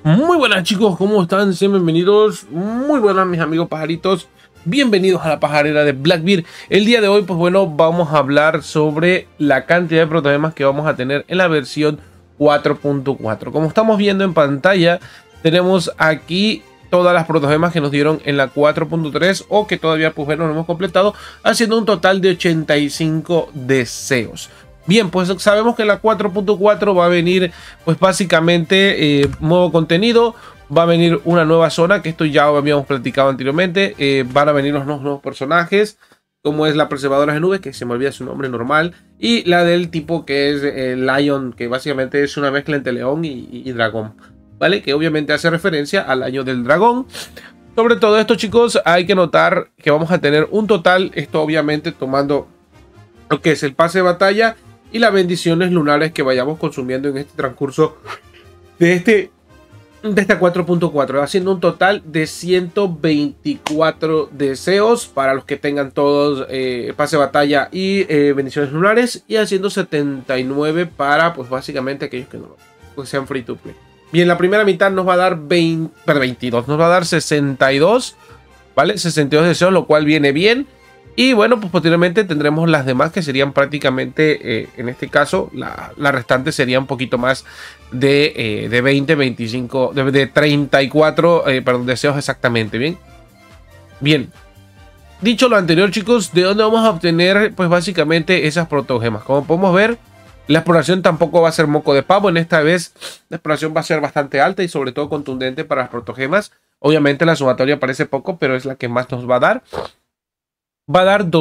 Muy buenas chicos, ¿cómo están? Sean bienvenidos. Muy buenas mis amigos pajaritos. Bienvenidos a la pajarera de Blackbeard. El día de hoy, pues bueno, vamos a hablar sobre la cantidad de protogemas que vamos a tener en la versión 4.4. Como estamos viendo en pantalla, tenemos aquí todas las protogemas que nos dieron en la 4.3 o que todavía, pues bueno, no hemos completado, haciendo un total de 85 deseos. Bien, pues sabemos que la 4.4 va a venir pues básicamente nuevo contenido, va a venir una nueva zona, que esto ya habíamos platicado anteriormente, van a venir los nuevos personajes, como es la preservadora de nubes, que se me olvida su nombre normal, y la del tipo que es Lion, que básicamente es una mezcla entre león y dragón, ¿vale? Que obviamente hace referencia al año del dragón. Sobre todo esto, chicos, hay que notar que vamos a tener un total, esto obviamente tomando lo que es el pase de batalla y las bendiciones lunares que vayamos consumiendo en este transcurso de esta 4.4, haciendo un total de 124 deseos para los que tengan todos pase de batalla y bendiciones lunares, y haciendo 79 para pues básicamente aquellos que no pues sean free to play. Bien, la primera mitad nos va a dar 22, nos va a dar 62, ¿vale? 62 deseos, lo cual viene bien. Y bueno, pues posteriormente tendremos las demás, que serían prácticamente, en este caso, la restante sería un poquito más de 20, 25, de 34, perdón, deseos exactamente, ¿bien? Bien. Dicho lo anterior, chicos, ¿de dónde vamos a obtener, pues básicamente, esas protogemas? Como podemos ver, la exploración tampoco va a ser moco de pavo. En esta vez, la exploración va a ser bastante alta y sobre todo contundente para las protogemas. Obviamente la sumatoria parece poco, pero es la que más nos va a dar. Va a dar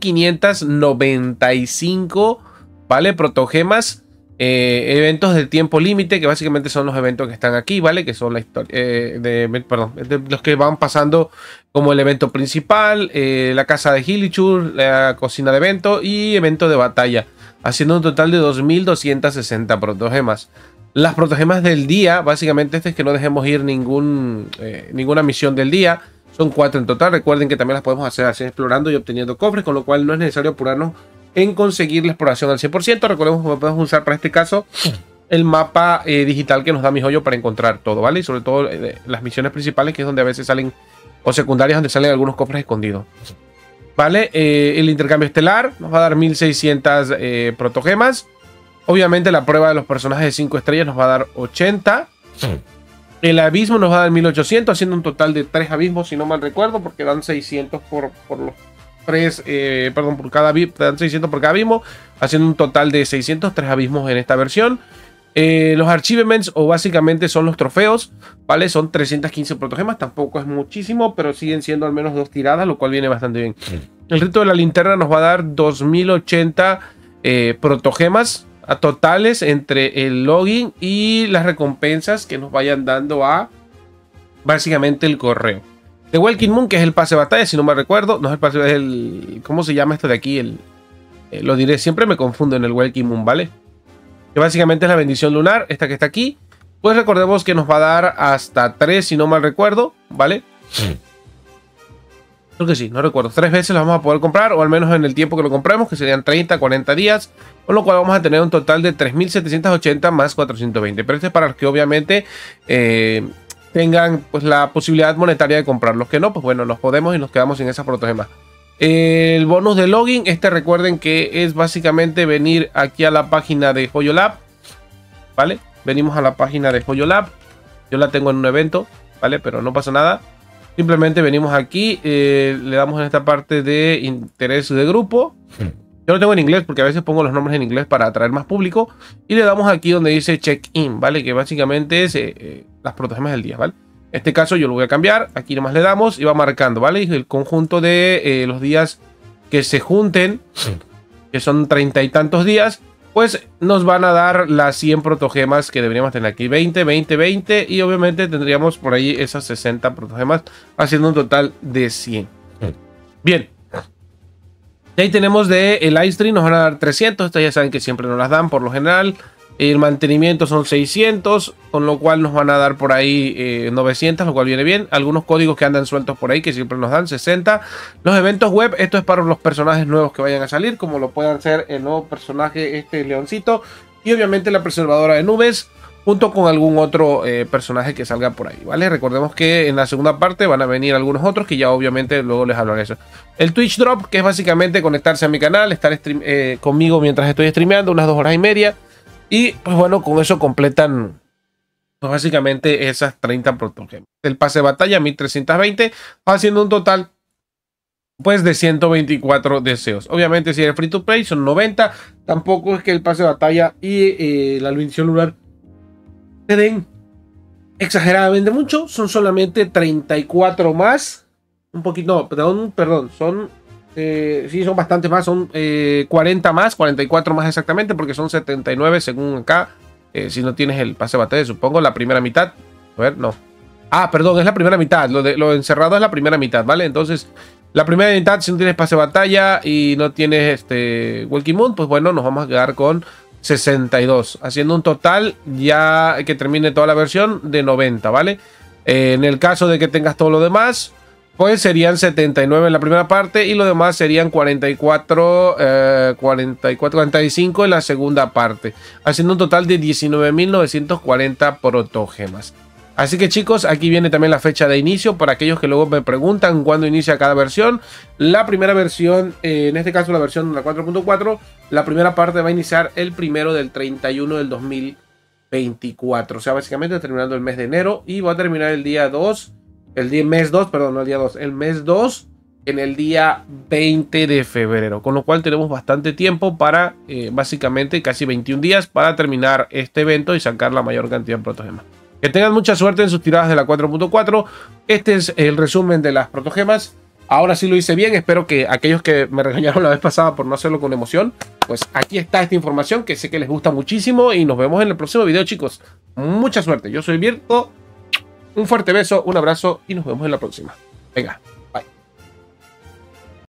2595, ¿vale? Protogemas, eventos de tiempo límite, que básicamente son los eventos que están aquí, ¿vale? Que son la historia, de los que van pasando como el evento principal, la casa de Hilichur, la cocina de evento y evento de batalla, haciendo un total de 2260 protogemas. Las protogemas del día, básicamente este es que no dejemos ir ninguna misión del día. Son 4 en total. Recuerden que también las podemos hacer así, explorando y obteniendo cofres, con lo cual no es necesario apurarnos en conseguir la exploración al 100%. Recordemos que podemos usar para este caso el mapa digital que nos da mi joyo para encontrar todo, ¿vale? Y sobre todo las misiones principales, que es donde a veces salen, o secundarias, donde salen algunos cofres escondidos, ¿vale? El intercambio estelar nos va a dar 1600 protogemas. Obviamente la prueba de los personajes de 5 estrellas nos va a dar 80. El abismo nos va a dar 1800, haciendo un total de 3 abismos, si no mal recuerdo, porque dan 600 por los 3, perdón, por cada abismo, dan 600 por cada abismo, haciendo un total de 603 abismos en esta versión. Los achievements, o básicamente son los trofeos, ¿vale? Son 315 protogemas, tampoco es muchísimo, pero siguen siendo al menos 2 tiradas, lo cual viene bastante bien. El rito de la linterna nos va a dar 2080 protogemas a totales entre el login y las recompensas que nos vayan dando a básicamente el correo. The Welkin Moon, que es el pase de batalla, si no me recuerdo, no es el pase, es el, ¿cómo se llama esto de aquí? Lo diré, siempre me confundo en el Welkin Moon, ¿vale? Que básicamente es la bendición lunar, esta que está aquí. Pues recordemos que nos va a dar hasta 3, si no mal recuerdo, ¿vale? Creo que sí, no recuerdo. 3 veces lo vamos a poder comprar, o al menos en el tiempo que lo compremos, que serían 30, 40 días. Con lo cual vamos a tener un total de 3780 más 420. Pero este es para los que obviamente tengan pues la posibilidad monetaria de comprar. Los que no, pues bueno, nos podemos y nos quedamos sin esas protogemas. El bonus de login, recuerden que es básicamente venir aquí a la página de Joyo Lab, ¿vale? Venimos a la página de Joyo Lab. Yo la tengo en un evento, ¿vale? Pero no pasa nada. Simplemente venimos aquí, le damos en esta parte de interés de grupo. Yo lo tengo en inglés porque a veces pongo los nombres en inglés para atraer más público. Y le damos aquí donde dice check-in, ¿vale? Que básicamente es las protogemas del día, ¿vale? En este caso yo lo voy a cambiar. Aquí nomás le damos y va marcando, ¿vale? Y el conjunto de los días que se junten, que son 30 y tantos días, pues nos van a dar las 100 protogemas que deberíamos tener aquí. 20, 20, 20. Y obviamente tendríamos por ahí esas 60 protogemas, haciendo un total de 100. Bien. Y ahí tenemos de el iStream, nos van a dar 300. Estas ya saben que siempre nos las dan por lo general. El mantenimiento son 600, con lo cual nos van a dar por ahí 900, lo cual viene bien. Algunos códigos que andan sueltos por ahí que siempre nos dan 60. Los eventos web, esto es para los personajes nuevos que vayan a salir, como lo puedan ser el nuevo personaje, este leoncito. Y obviamente la preservadora de nubes, junto con algún otro personaje que salga por ahí, ¿vale? Recordemos que en la segunda parte van a venir algunos otros que ya obviamente luego les hablaré de eso. El Twitch Drop, que es básicamente conectarse a mi canal, estar conmigo mientras estoy streameando, unas 2 horas y media. Y pues bueno, con eso completan pues básicamente esas 30 protogemas. El pase de batalla 1320, haciendo un total pues de 124 deseos. Obviamente si eres free to play son 90. Tampoco es que el pase de batalla y la bendición lunar te den exageradamente mucho. Son solamente 34 más. Un poquito, no, perdón, son sí, son bastantes más. Son 40 más, 44 más exactamente, porque son 79 según acá. Si no tienes el pase de batalla, supongo, la primera mitad. A ver, no. Ah, perdón, es la primera mitad. Lo encerrado es la primera mitad, ¿vale? Entonces, la primera mitad, si no tienes pase de batalla y no tienes Walking Moon, pues bueno, nos vamos a quedar con 62. Haciendo un total, ya que termine toda la versión, de 90, ¿vale? En el caso de que tengas todo lo demás, pues serían 79 en la primera parte y lo demás serían 45 en la segunda parte, haciendo un total de 19.940 protogemas. Así que chicos, aquí viene también la fecha de inicio para aquellos que luego me preguntan cuándo inicia cada versión. La primera versión, en este caso la versión 4.4, la primera parte va a iniciar el 1 del 31 del 2024, o sea, básicamente terminando el mes de enero, y va a terminar el día 2. Mes 2, perdón, no el día 2, el mes 2 en el día 20 de febrero, con lo cual tenemos bastante tiempo para, básicamente casi 21 días para terminar este evento y sacar la mayor cantidad de protogemas. Que tengan mucha suerte en sus tiradas de la 4.4. Este es el resumen de las protogemas. Ahora sí lo hice bien, espero que aquellos que me regañaron la vez pasada por no hacerlo con emoción, pues aquí está esta información que sé que les gusta muchísimo y nos vemos en el próximo video, chicos. Mucha suerte, yo soy Virto. Un fuerte beso, un abrazo y nos vemos en la próxima. Venga.